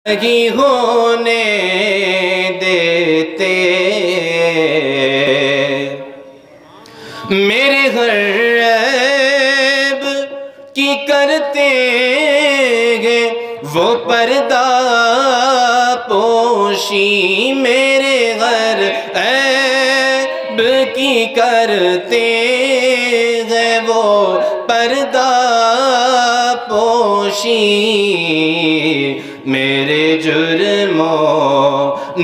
نہیں ہونے دیتے، میرے غیب کی کرتے ہیں وہ پردہ پوشی، میرے غیب کی کرتے ہیں وہ پردہ پوشی، میرے جرموں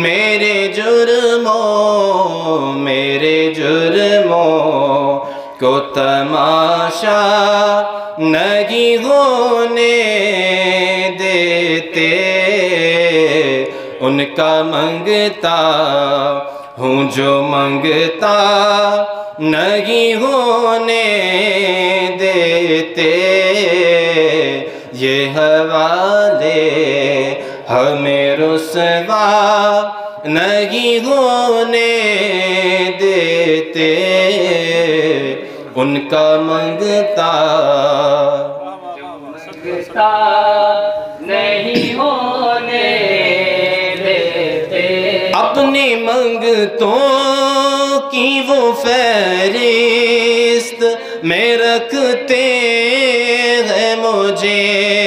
کو تماشا نہیں ہونے دیتے، ان کا منگتا ہوں جو منگتا نہیں ہونے دیتے، یہ حوالے ہمیں رسوا نہیں ہونے دیتے، ان کا منگتا نہیں ہونے دیتے، اپنی منگتوں کی وہ فہرست میں رکھتے ہیں مجھے،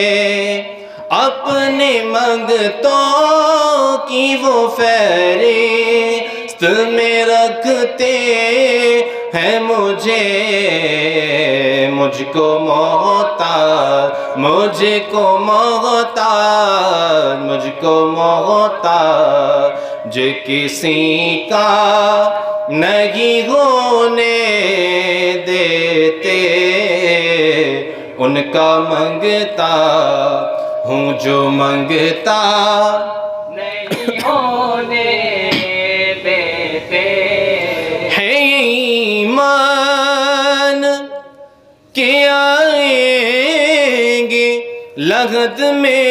اپنی منگتوں کی وہ فہرست میں رکھتے ہیں مجھے، مجھ کو محتاج کسی کا نہیں ہونے دیتے، ان کا منگتا ہوں جو منگتا نہیں ہونے دیتے، ہے ایمان کہ آئیں گے لغت میں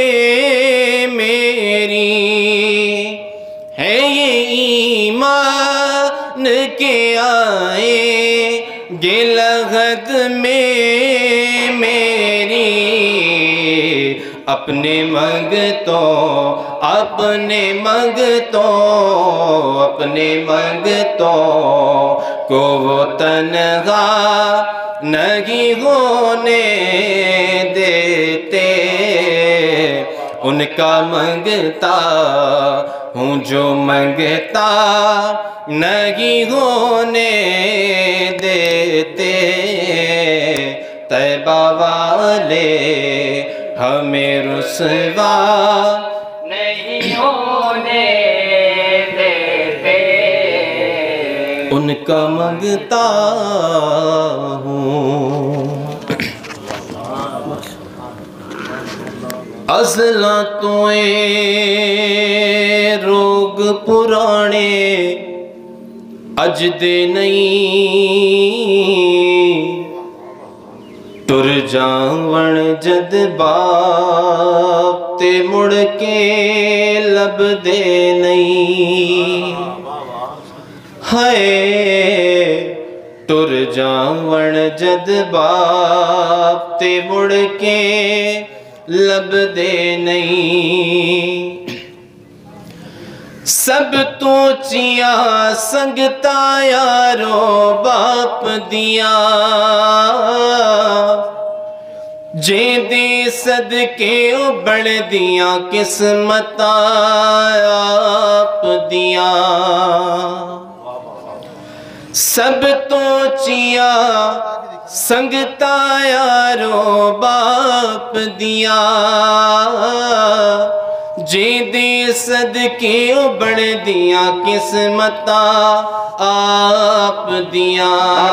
میری، ہے یہ ایمان کہ آئیں گے لغت میں میری، اپنے منگتوں کو وہ تنہا نہیں ہونے دیتے، ان کا منگتا ہوں جو منگتا نہیں ہونے دیتے، طیبہ والے ہمیں رسوا نہیں ہونے دیتے، ان کا منگتا ہوں۔ ازلاں تویں روگ پرانے اجدے نہیں، ٹر جاون جد باپ تے مڑ کے لب دے نہیں، ہائے ٹر جاون جد باپ تے مڑ کے لب دے نہیں، سب تو چیا سنگتا یارو باپ دیا، جیں دے صدقے بڑھ دیا قسمت آپ دیا، سب تو چیا سنگتا یارو باپ دیا، جیں دے صدقے بڑھ دیا قسمت آپ دیا،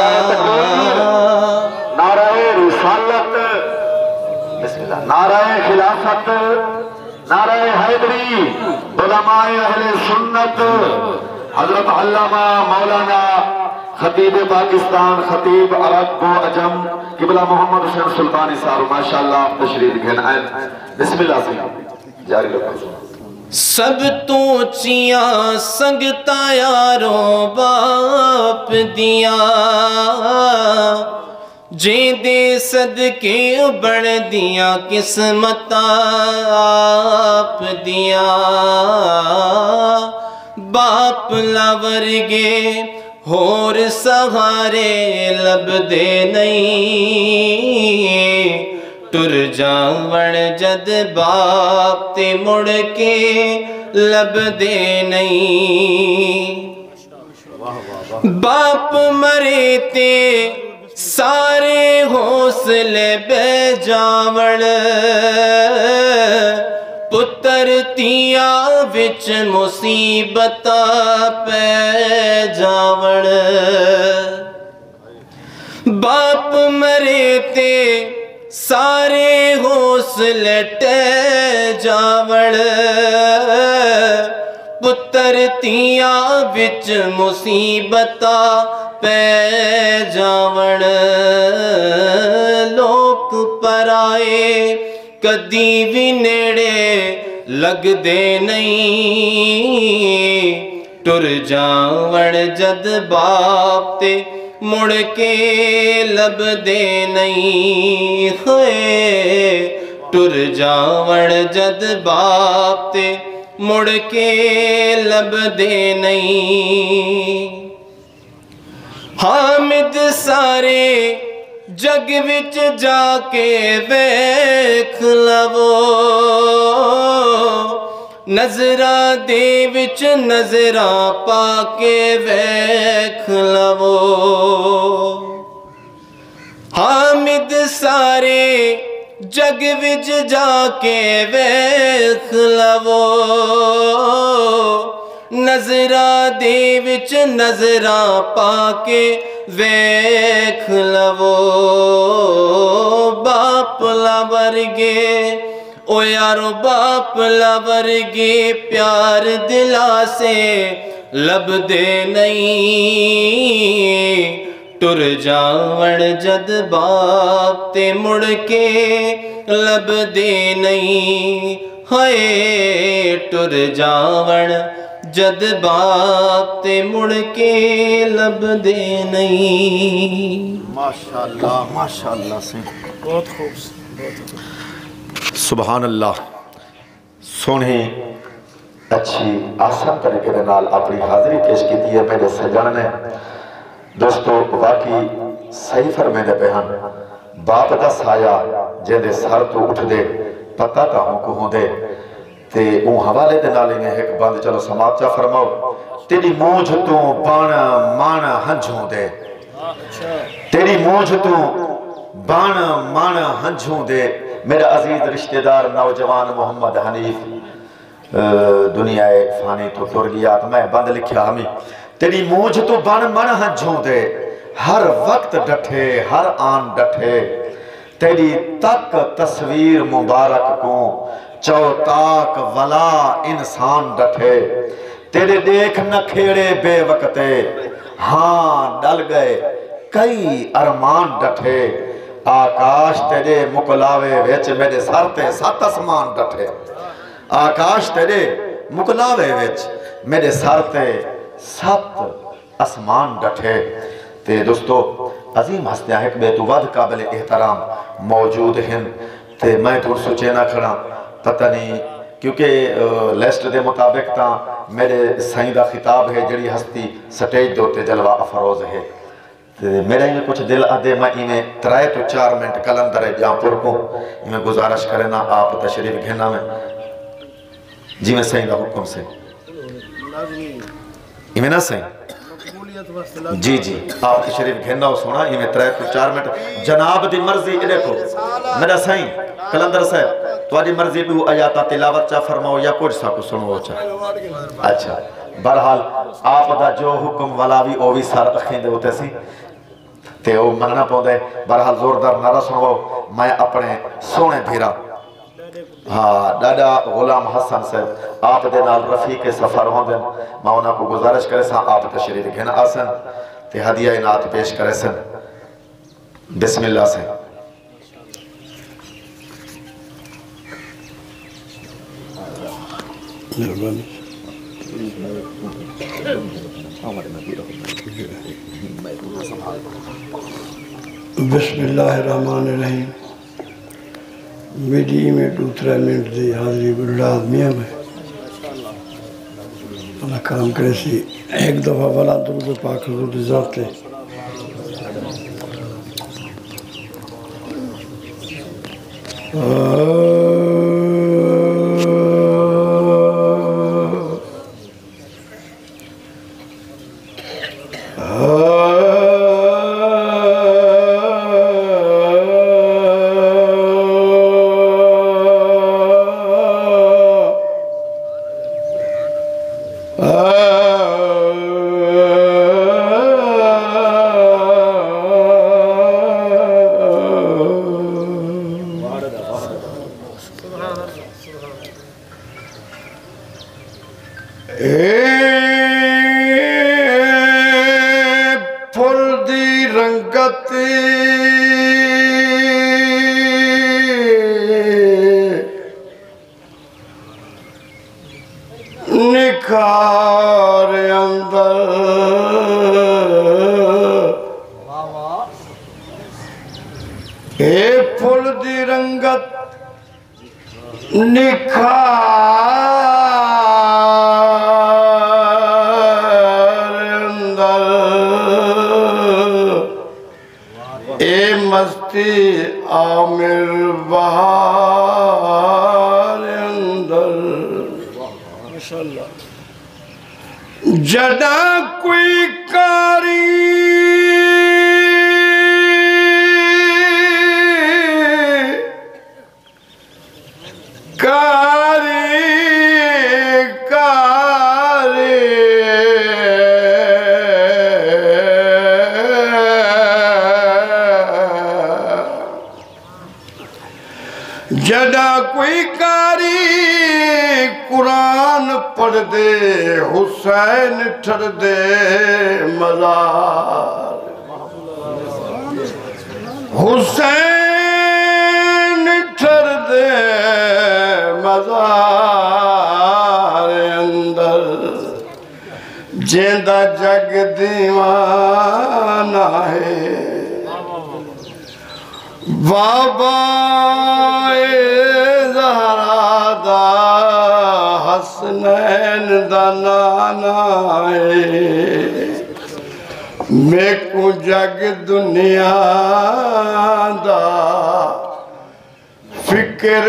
نعرہ رسالت، بسم اللہ، نعرہ خلافت، نعرہ حیدری، علماء اہل سنت، حضرت علامہ مولانا خطیب پاکستان، خطیب عرب و عجم، قبلہ محمد حسین سلطانی صاحب، ماشاءاللہ آپ تشریف گھن، بسم اللہ سے جاری لکھو۔ سب تو چیا سنگتا یارو باپ دیا، جیندے صدقے بڑھ دیاں قسمتاں آپ دیاں باپ لاورگے ہور سہارے لب دے نہیں ٹر جاون جد باپ تے مڑ کے لب دے نہیں باپ مرے تے سارے حوصلے بے جاون پتر تیا وچ مصیبت پہ جاون باپ مرے تے سارے حوصلے ٹے جاون پتر تیا وچ مصیبت پہ جاون لوک پرائے کدی بھی نیڑے لگ دے نہیں ٹر جاون جد باپ تے مڑ کے لب دے نہیں ٹر جاون جد باپ تے مڑ کے لب دے نہیں حامد سارے جگ وچ جا کے ویکھ لو نظرہ دے وچ نظرہ پا کے ویکھ لو حامد سارے جگ وچ جا کے ویکھ لو نظرہ دے وچ نظرہ پا کے ویکھ لو باپ لاورگے او یارو باپ لاورگے پیار دلا سے لب دے نہیں ٹر جاون جد باپ تے مڑ کے لب دے نہیں ٹر جاون جد باپ تے مڑ کے لب دے نہیں ماشاءاللہ سے بہت خوب سبحان اللہ سونے اچھی آسان طریقے دے نال اپنی حاضری پیش کی ہے میرے سجن نے دوستو واقعی صحیح فرمینے پہ ہم باپ دا سایہ جیدے سر تو اٹھ دے پتہ کہوں کو ہوں دے تے اون حوالے دے نالی میں ایک بند چلو سماعت چا فرماؤ تیری موجھ تو بانا مانا ہنجھوں دے تیری موجھ تو بانا مانا ہنجھوں دے میرا عزیز رشتہ دار نوجوان محمد حنیف دنیا فانی تو ٹر گیا تو میں بند لکھیا ہمیں تیری موجھ تو بانا مانا ہنجھوں دے ہر وقت ڈٹھے ہر آن ڈٹھے تیری تک تصویر مبارک کو چوتاک ولا انسان ڈٹھے تیرے دیکھ نہ کھیڑے بے وقتے ہاں ڈل گئے کئی ارمان ڈٹھے آکاش تیرے مکلاوے ویچ میرے سرتے سات اسمان ڈٹھے آکاش تیرے مکلاوے ویچ میرے سرتے سات اسمان ڈٹھے تے دوستو عظیم ہستیاں ایک بے تو ود قابل احترام موجود ہیں تے میں تو سوچے نہ کھڑا پتہ نہیں کیونکہ لیسٹ دے مطابق تاں میرے سائیں دا خطاب ہے جڑی ہستی سٹیج دوتے جلوہ افروز ہے میرے ہی میں کچھ دل آدھے میں انہیں 3 تو 4 منٹ کلندر ہے جہاں پر کو میں گزارش کرنا آپ تشریف گھننا میں جی میں سائیں دا حکم سے میں نہ سائیں جی جی آپ تشریف گھننا ہو سونا میں 3 تو 4 منٹ جناب دی مرضی دیکھو میرا سائیں کلندر صاحب تواجی مرضی دو آیاتہ تلاوت چاہ فرماؤ یا کچھ سا کو سنو چاہ اچھا برحال آپ دا جو حکم ولاوی اووی سار اخین دے ہوتے سی تے او مننا پہن دے برحال زوردار نارا سنو میں اپنے سونے بھیرا ہاں ڈاڈا غلام حسن سے آپ دے نال رفیق سفر ہوں دے میں انہاں کو گزارش کرے سا آپ تشریف گھنا آسن تے ہدیہ انعات پیش کرے سن بسم اللہ سے بسم اللہ الرحمن الرحیم میری میں دوسرا منٹ دی حاضری گلہ آدمیہ میں اللہ کرم کرے سی ایک دفعہ والا درود پاک حضور ذات لے نکھار اندر اے پھول دی رنگت نکھار اندر اے مستی عامر بہار اندر جدا کوئی کاری جدا کوئی کاری قرآن پڑھ دے حسین ٹھر دے مزار حسین ٹھر دے مزار اندر جیندہ جگ دیوانہ ہے بابا زہرا دا حسنین دا نانا ہے میں کو جگ دنیا دا فکر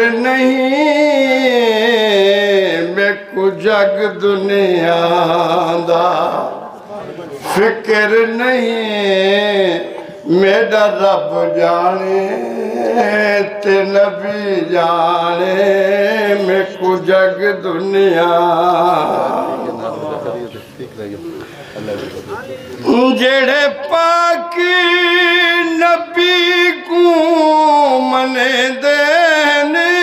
نہیں میں کو جگ دنیا دا فکر نہیں میرا رب جانے تے نبی جانے میں کو جگ دنیا جڑے پاکی نبی کو منے دینے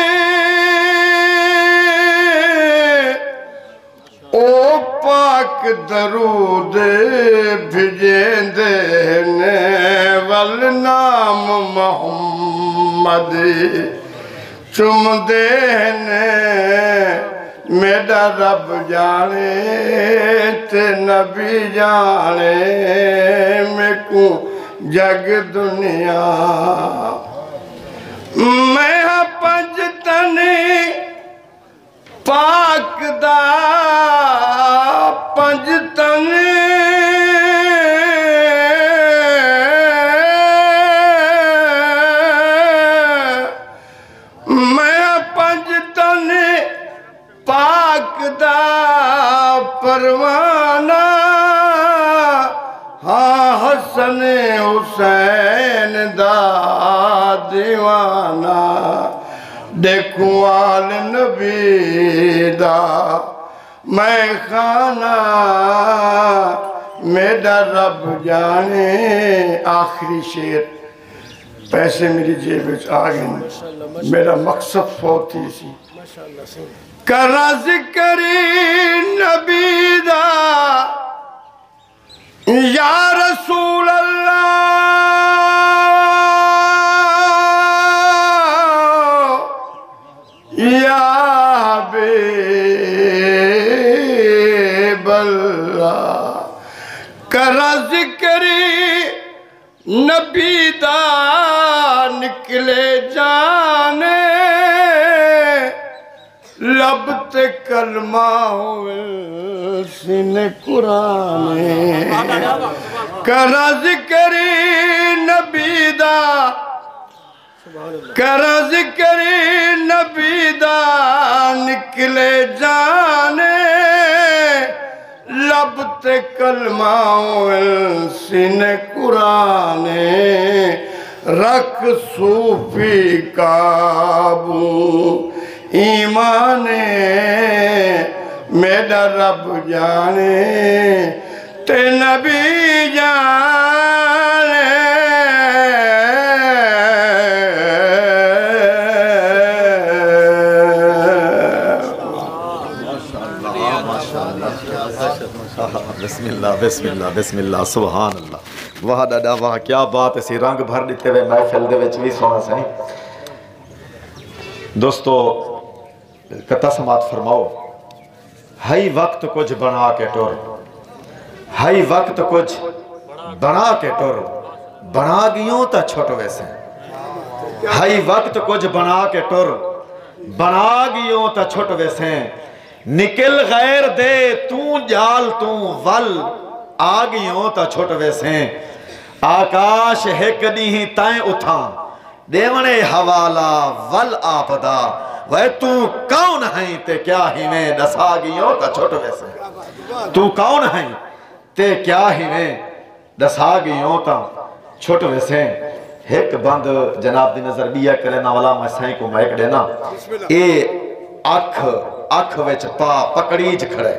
او پاک درود بھیجیں دینے والنام محمد چم دینے میرا رب جانے تے نبی جانے میں کو جگ دنیا میں پنجتنی پاک دا پنجتنی میں پنجتنی پاک دا پروانہ ہاں حسن حسین دا دیوانہ دیکھوں آل نبی دا میں خانہ میرا رب جانے آخری شیر پیسے میری جیب آگئے میرا مقصد فوتی سی کرا ذکری نبی دا یا رسول اللہ یا حبیب اللہ کرا ذکری نبی دا نکلے جانے لب تے کلمہ ہوئے سینے قرآن کرا ذکر نبی دا کرا ذکر نبی دا نکلے جانے لب تے کلمہ ہوئے سینے قرآن رکھ صوفی قابو ایمان میرا رب جانے تے نبی جانے بسم اللہ بسم اللہ بسم اللہ سبحان اللہ واہ ڈاڈا واہ کیا بات ہے سی رنگ بھر دیتے ہوئے محفل دے وچ بھی سونا سہی دوستو کتا سماعت فرماؤ ہائی وقت کچھ بنا کے ٹور ہائی وقت کچھ بنا کے ٹور بنا گیوں تا چھوٹ ویسے ہائی وقت کچھ بنا کے ٹور بنا گیوں تا چھوٹ ویسے نکل غیر دے جال ول آگیوں تا چھوٹ ویسے آکاش ہیک نہیں تائیں اتھاں دیونے حوالہ ول آپدا وہ تو کون ہیں تے کیا ہی میں دساگیوں تا چھوٹ ویسے تو کون ہیں تے کیا ہی میں دساگیوں تا چھوٹ ویسے ایک بند جناب دی نظر بیا کرے ناولا میں سائیں کو مائک دینا اے اکھ وچ پا پکڑیج کھڑے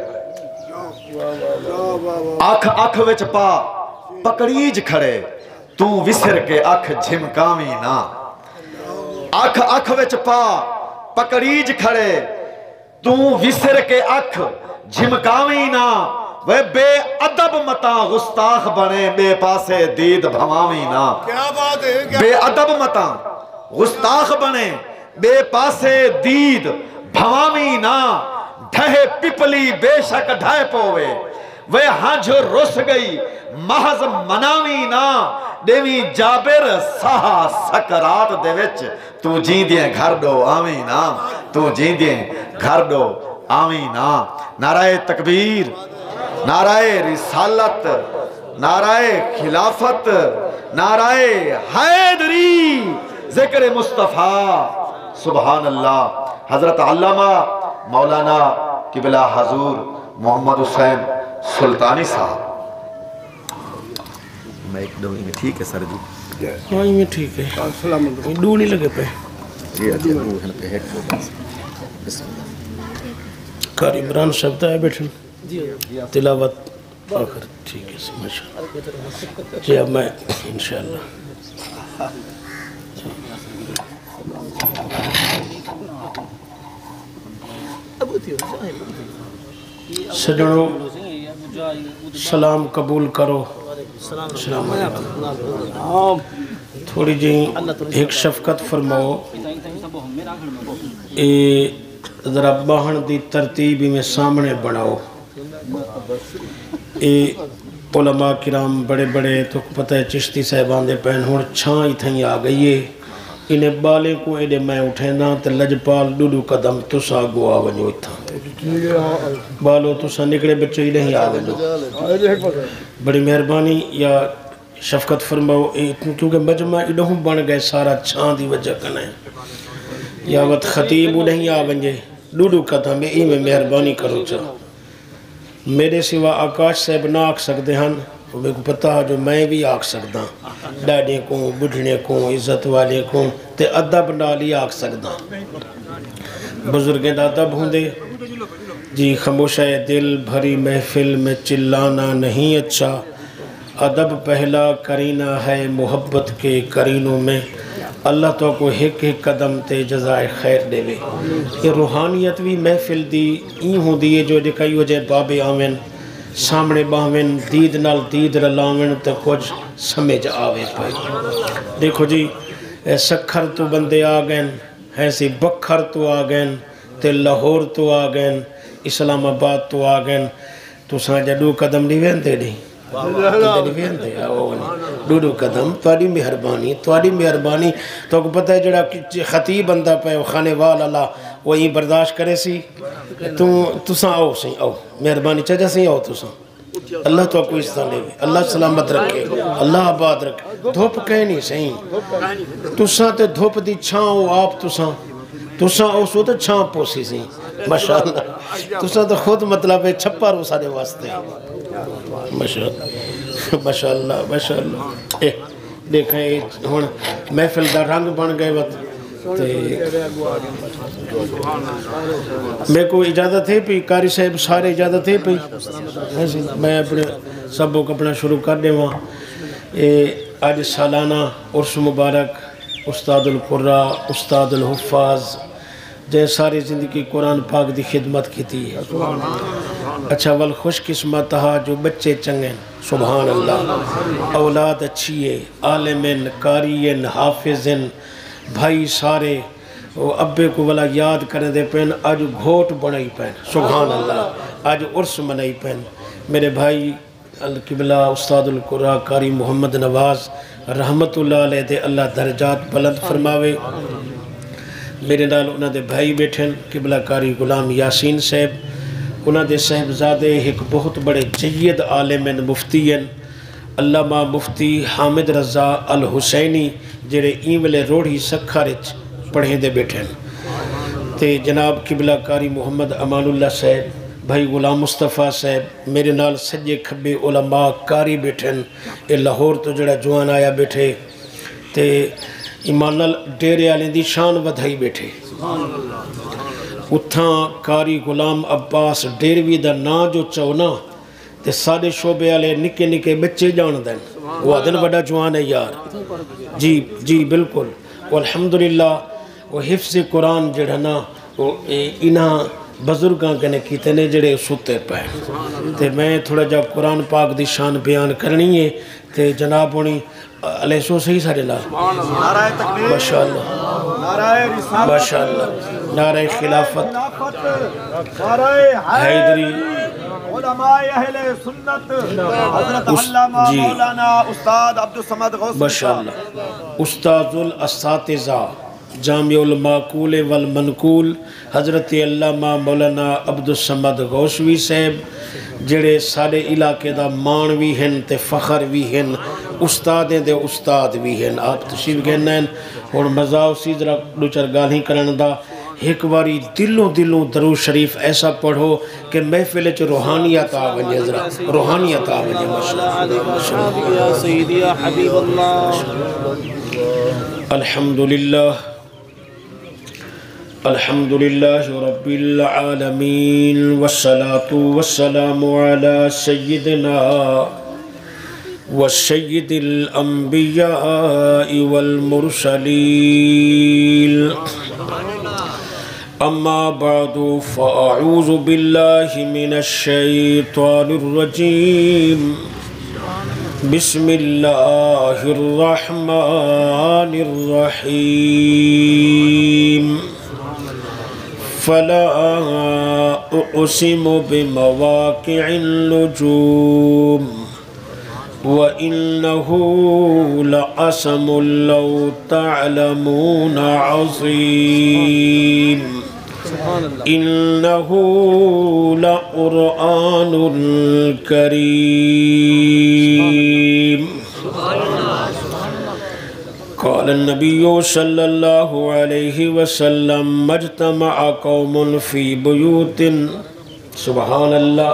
اکھ وچ پا پکڑیج کھڑے تو وسر کے اکھ جھمکاویں نا اکھ وچ پا پکڑیج کھڑے تو وسر کے اکھ جھمکاویں نا وہ بے ادب متا گستاخ بنے بے پاسے دید بھواویں نا بے ادب متا گستاخ بنے بے پاسے دید بھواویں نا ڈھہے پپلی بے شک ڈھائے پوے وہ ہنج رس گئی محض مناویں نا دیوی جابر سہا سکرات دے وچ تو جیندیاں گھر دو آمین نا تو جیندیاں گھر دو آمین نا نعرہ تکبیر نعرہ رسالت نعرہ خلافت نعرہ حیدری ذکر مصطفیٰ سبحان اللہ حضرت علامہ مولانا قبلہ حضور محمد حسین سلطانی صاحب میں ایک دو میں ٹھیک ہے سر جی ہاں میں ٹھیک ہے السلام علیکم دو نہیں لگے پہ جی اچھا دو ہیں پہ ایک دو بسم اللہ کار عمران شبدہ ہے بیٹھن تلاوت آخر ٹھیک ہے ماشاءاللہ جی اب میں انشاءاللہ سجنوں سلام قبول کرو السلام علیکم تھوڑی جی ایک شفقت فرماؤ ذرا باہن دی ترتیبی میں سامنے بڑھاؤ علماء کرام بڑے بڑے تو پتہ ہے چشتی صاحبان دے پہن ہون چھاں ہی تھیں آ گئی ہے انہیں بالے کو ایڈے میں اٹھینا تے لجپال ڈوڈو قدم تسا گوا ونجو اتھا بالو تسا نکڑے بچے ہی نہیں آ ونجو بڑی مہربانی یا شفقت فرماؤ کیونکہ مجمع ایڈہوں بن گئے سارا چھاں دی وجہ کنے یا وقت خطیب نہیں آ ونجے ڈوڈو قدم ای میں مہربانی کرو چاہ میرے سوا آکاش صاحب نہ آکھ سکتے ہیں میرے کو پتہ جو میں بھی آکھ سکتا ڈاڈے کو بڑھنے کو عزت والے کو تے ادب نالی آکھ سکتا بزرگیں ادب ہوں دے جی خاموشہ دل بھری محفل میں چلانا نہیں اچھا ادب پہلا کرینہ ہے محبت کے کرینوں میں اللہ تو کو ایک قدم تے جزائے خیر دے وے یہ روحانیت بھی محفل دی این ہوں دی جو کئی وجہ باب آمین سامنے باہمین دید نال دید رلاوین تے کچھ سمجھ آوے پائی دیکھو جی سکھر تو بندے آگئن ایسی بکھر تو آگئن تے لاہور تو آگئن اسلام آباد تو آگئن تو ساں جدو قدم نہیں ویندے نہیں ڈوڈو قدم تواڈی مہربانی تو کو پتہ ہے جڑا خطیب بندہ پہ خانے وال اللہ وہی برداشت کرے سی تساں آؤ سی آؤ مہربانی چاچا سی آؤ تساں اللہ تو کوئی اس طرح لے اللہ سلامت رکھے اللہ آباد رکھے دھوپ کہیں نہیں صحیح تساں تے دھوپ دی چھاں ہو آپ تساں او سو تے چھاں پوسی سی ماشاءاللہ تساں تو خود مطلب ہے چھپا رو سارے واسطے ماشاءاللہ دیکھیں ہون محفل دا رنگ بن گئے وقت میں کو اجازت ہے پی قاری صاحب سارے اجازت ہے پی میں اپنے سبوں کو اپنا شروع کر دے وہاں آج سالانہ عرس مبارک استاد القرآ استاد الحفاظ جے ساری زندگی قرآن پاک دی خدمت کی تھی اچھا ول خوش قسمت ہا جو بچے چنگیں سبحان اللہ اولاد اچھی ہے عالمین قاریین حافظین بھائی سارے ابے کو والا یاد کرنے دے پین آج گھوٹ بنائی پین سبحان اللہ آج عرس منائی پین میرے بھائی القبلہ استاد القرآ قاری محمد نواز رحمت اللہ علیہ دے اللہ درجات بلند فرماوے میرے نال انہاں دے بھائی بیٹھن قبلہ قاری غلام یاسین صاحب انہاں دے صاحبزادے ایک بہت بڑے جید عالمین مفتین علامہ مفتی حامد رضا الحسینی جڑے ایملے روڑی سکھارچ پڑھیں دے بیٹھن تے جناب قبلہ قاری محمد امان اللہ صاحب بھائی غلام مصطفیٰ صاحب میرے نال سجے کھبے علماء قاری بیٹھن اے لاہور تو جڑا جوان آیا بیٹھے تے ایمانل ڈیرے آلیں دی شان ودھائی بیٹھے اتھاں قاری غلام عباس ڈیروی دا نا جو چونا تے سارے شعبے آلے نکے نکے بچے جان دیں وہ آدن بڑا جوان ہے یار جی بالکل والحمدللہ وہ حفظ قرآن جڑھنا انہاں بزرگاں کنے کیتے نے جڑے ستے پائے تے میں تھوڑا جا قرآن پاک دی شان بیان کرنی ہے تے جناب ہونی علیہ سو صحیح سارے لال ماشاءاللہ ماشاءاللہ نعرہ خلافت حیدری علماء اہل سنت حضرت علامہ مولانا استاد عبدالصمد غوث ماشاءاللہ استاد الاساتذہ جامع المعقول والمنقول حضرت علامہ مولانا عبدالصمد غوثوی صاحب جڑے سارے علاقے دا مان بھی ہیں تے فخر بھی ہیں استادیں دے استاد بھی ہیں آپ تشریف گئنے ہیں اور مزاو سیدرہ دوچر گالیں کرن دا ایک باری دلوں درود شریف ایسا پڑھو کہ محفل چ روحانیت آوے حضرت روحانیت آوے ماشاءاللہ یا سیدی یا حبیب اللہ الحمدللہ رب العالمین والصلاة والسلام على سیدنا وسید الانبیاء والمرسلین اما بعد فاعوذ باللہ من الشیطان الرجیم بسم اللہ الرحمن الرحیم فلا اقسم بمواقع النجوم وإنه لقسم لو تعلمون عظيم إنه لقرآن كريم قال النبي صلى الله عليه وسلم ما اجتمع قوم في بيوت سبحان الله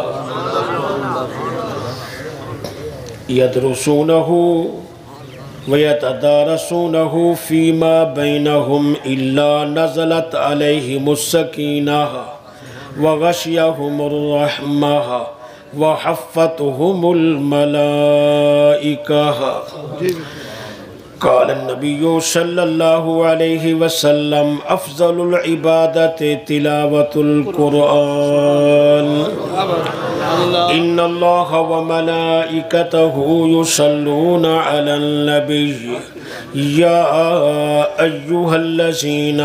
يدرسونه ويتدارسونه فيما بينهم إلا نزلت عليهم السكينة وغشيهم الرحمة وحفتهم الملائكة قال النبي صلى الله عليه وسلم أفضل العبادة تلاوة القرآن إن الله وملائكته يصلون على النبي يا أيها الذين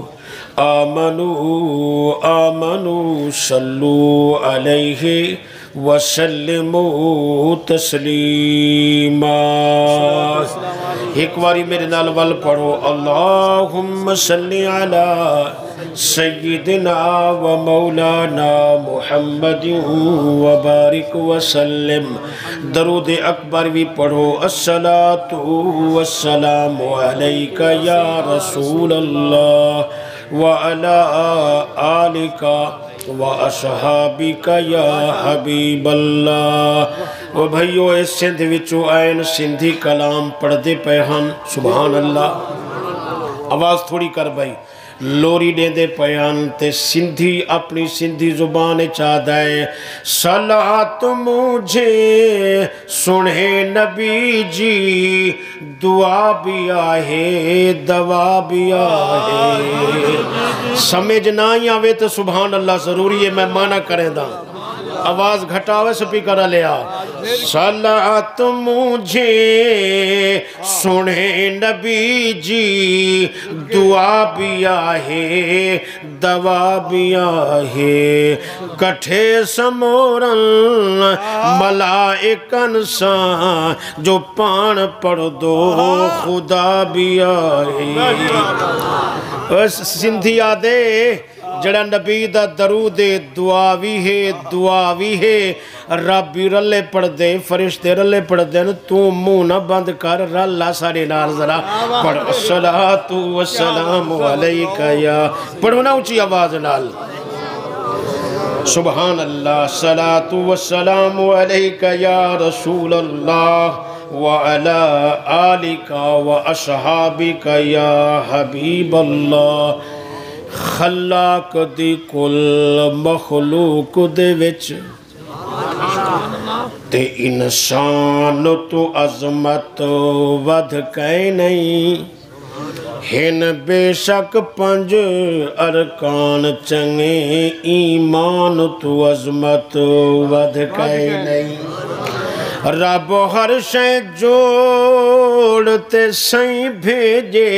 آمنوا صلوا عليه وسلموا تسلیما ایک باری میرے نال ول پڑھو اللہم صلی علی سیدنا و مولانا محمد وبارک وسلم درود اکبر بھی پڑھو الصلاۃ والسلام علیک یا رسول اللہ وعلی آلک وَأَصْحَابِكَ يَا حَبِيبَ اللَّهِ وہ بھائیو اس سندھ وچو آئین سندھی کلام پڑھ دے پیہن سبحان اللہ آواز تھوڑی کر بھائی لوری دے دے پیان تے سندھی اپنی سندھی زبان چاہدائے صلات مجھے سنے نبی جی دعا بھی آئے دوا بھی آئے سمجھ نہ ہی آوے تو سبحان اللہ ضروری ہے میں معنی کریں دا آواز گھٹاوے سپیکر لیا صلات مجھے سنے نبی جی دعا بھی آئے دوا بھی آئے کٹھے سمورن ملائکن سان جو پان پڑھ دو خدا بھی آئے سندھی آدھے جڑا نبی دا درود دعا بھی ہے رب بھی رلے پڑھ دے فرشتے رلے پڑھ دے تو منہ نہ بند کر رلا سارے نال ذرا پڑھ الصلاۃ والسلام علیک یا پڑھو نا اونچی آواز نال سبحان اللہ الصلاۃ والسلام علیک یا رسول اللہ وعلی آلک واصحابک یا حبیب اللہ خلاق دی کل مخلوق دے وچ تے انسان تو عظمت ودھ کئی نہیں ہن بے شک 5 ارکان چنگے ایمان تو عظمت ودھ کئی نہیں رب ہر شے جوڑتے سائیں بھیجے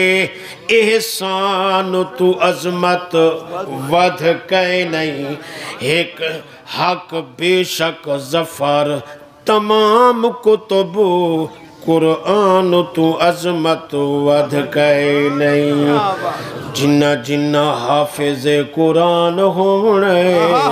احسان تو عظمت ودھ کئی نہیں ایک حق بے شک ظفر تمام کتب قرآن تو عظمت ودھ کئی نہیں جنہ جنہ حافظ قرآن ہونے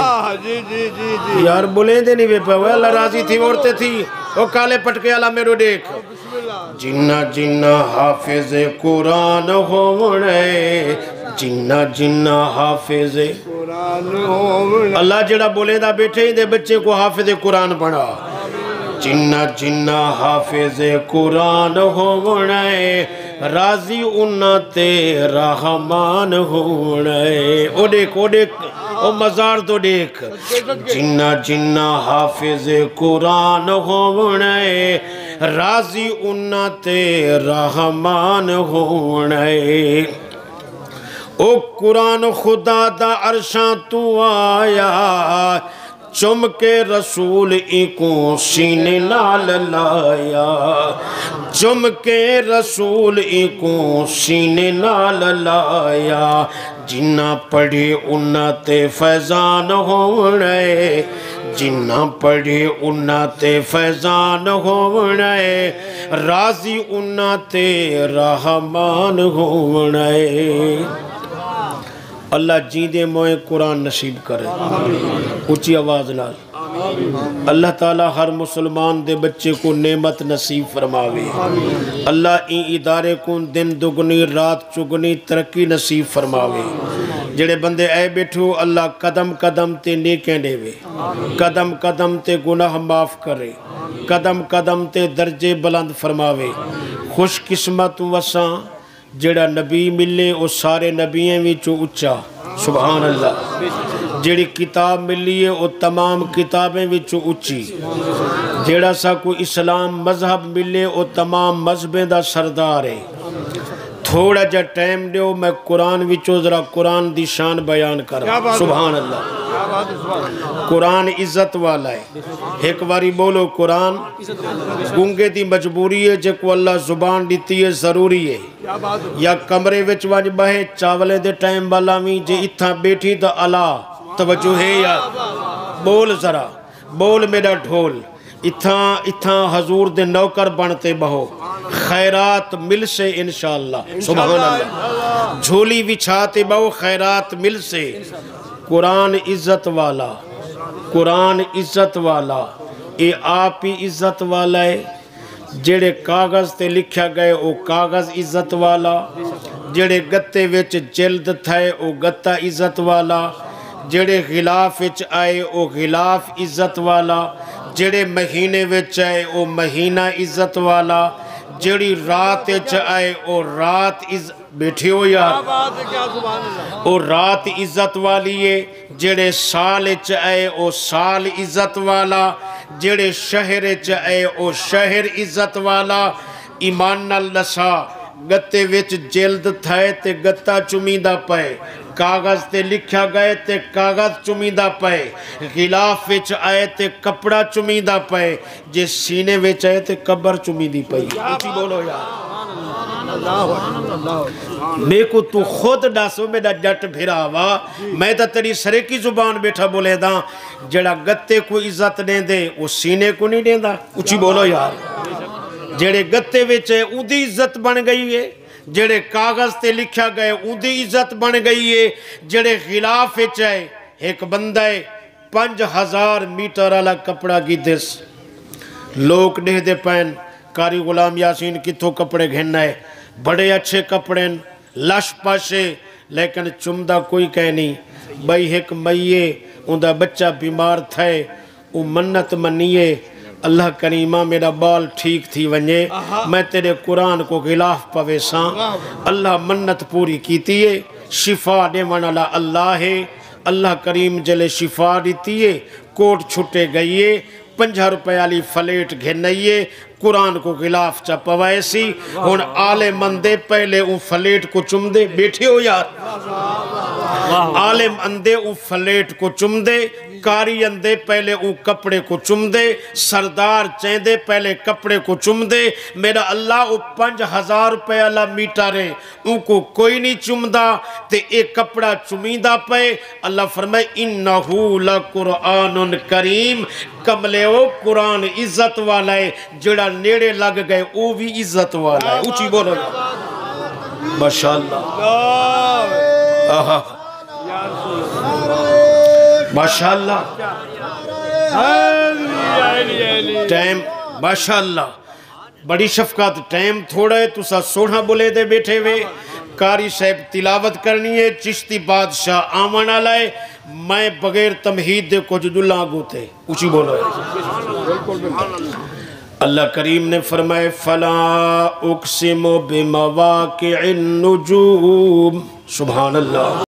یار بولیں دے نہیں بے پاوے اللہ راضی تھی ورتے تھی وہ کالے پٹکے اللہ میرو دیکھ جنہ جنہ حافظ قرآن ہونے جنہ جنہ حافظ اللہ جڑا بولے دا بیٹھے ہی دے بچے کو حافظ قرآن بنا جنہ جنہ حافظ قرآن ہونے راضی انہ تے رحمان ہونے او دیکھ او مزار تو دیکھ جنہ جنہ حافظ قرآن ہونے راضی انہ تے رحمان ہونے او قرآن خدا دا عرشاں تو آیا چم کے رسول ایکوں سینے نال لایا چم کے رسول ایکوں سینے نال لایا جنہ پڑھے انہ تے فیضان ہونے جنہ پڑھے انہ تے فیضان ہونے راضی انہ تے رحمان ہونے اللہ جیندے موئے قرآن نصیب کرے اونچی آواز نال اللہ تعالیٰ ہر مسلمان دے بچے کو نعمت نصیب فرماوے اللہ این ادارے کو دن دگنی رات چگنی ترقی نصیب فرماوے جڑے بندے اے بیٹھو اللہ قدم قدم تے نیکیں دے وے قدم قدم تے گناہ معاف کرے قدم قدم تے درجے بلند فرماوے خوش قسمت وساں جڑا نبی ملے او سارے نبییں وچوں اچھا سبحان اللہ جڑی کتاب ملی ہے او تمام کتابیں وچوں اچھی جڑا سا کوئی اسلام مذہب ملے او تمام مذہبیں دا سردار ہے تھوڑا جا ٹائم دیو میں قرآن وچوں ذرا قرآن دی شان بیان کر سبحان اللہ قرآن عزت والا ہے ایک باری بولو قرآن گونگے دی مجبوری ہے جے کو اللہ زبان دیتی ہے ضروری ہے یا کمرے وچ وانج بہے چاولے دے ٹائم والا میں جے اتھا بیٹھی دا اللہ توجہ ہے یا بول ذرا بول میرا ڈھول اتھاں حضور دے نوکر بنتے بہو خیرات مل سے انشاءاللہ سبحان اللہ جھولی بچھاتے بہو خیرات مل سے قرآن عزت والا قرآن عزت والا اے آپ ہی عزت والا ہے جڑے کاغذ تے لکھیا گئے او کاغذ عزت والا جڑے گتے وچ جلد تھے او گتا عزت والا جڑے غلاف وچ آئے او غلاف عزت والا جڑے مہینے وچ آئے او مہینہ عزت والا جڑی رات وچ آئے او رات بیٹھے ہو یار او رات عزت والی ہے جڑے سال وچ آئے او سال عزت والا جڑے شہر وچ آئے او شہر عزت والا ایمان نال دسا گتے وچ جلد تھے تے گتا چمیدہ پئے کاغذ تے لکھیا گئے تے کاغذ چمیدہ پئے غلاف وچ آئے تے کپڑا چمیدہ پئے جے سینے وچ آئے تے قبر چمیدی پئی اچھی بولو یار میں کو تو خود ڈاسو میرا جٹ بھراوا میں تا تیری سرے کی زبان بیٹھا بولے دا جڑا گتے کو عزت دیں دے وہ سینے کو نہیں دیں دا اچھی بولو یار جڑے گتے وچے اون دی عزت بن گئی ہے جڑے کاغذ تے لکھیا گئے اون دی عزت بن گئی ہے جڑے غلاف وچے ایک بندہ 5000 میٹر والا کپڑا کی دس لوگ دے دے پین کاری غلام یاسین کتھوں کپڑے گھننا ہے بڑے اچھے کپڑے لش پاشے لیکن چمدہ کوئی کہہ نہیں بھائی ایک مئیے اندہ بچہ بیمار تھے وہ منت منیے اللہ کریمہ میرا بال ٹھیک تھی ونجے میں تیرے قرآن کو غلاف پویساں اللہ منت پوری کیتی ہے شفا دے منالا اللہ ہے اللہ کریم جلے شفا دیتی ہے کوٹ چھٹے گئیے 50 روپے والی فلیٹ گھنائیے قرآن کو غلاف چا پوائسی ہون آلے مندے پہلے اون فلیٹ کو چم دے بیٹھے ہو یار عالم اندے اون فلیٹ کو چم دے کاری اندے پہلے اون کپڑے کو چم دے سردار چیندے پہلے کپڑے کو چم دے میرا اللہ او 5000 روپے اللہ میٹر ہے اون کو کوئی نہیں چم دا تے ایک کپڑا چمیدہ پہ اللہ فرمائے انہو لقرآن کریم کملے او قرآن عزت والا ہے جڑا نیڑے لگ گئے او بھی عزت والا ہے اچھی بولو ماشاءاللہ ماشاءاللہ ٹائم ماشاءاللہ بڑی شفقات ٹائم تھوڑا ہے تو سا سوڑھا بولے دے بیٹھے ہوئے کاری صاحب تلاوت کرنی ہے چشتی بادشاہ آمن آلائے میں بغیر تمہید دے کچھ دلہ گوتے اچھی بولو ہے اللہ کریم نے فرمائے فَلَا أُقْسِمُ بِمَوَاقِعِ النُّجُومِ سبحان اللہ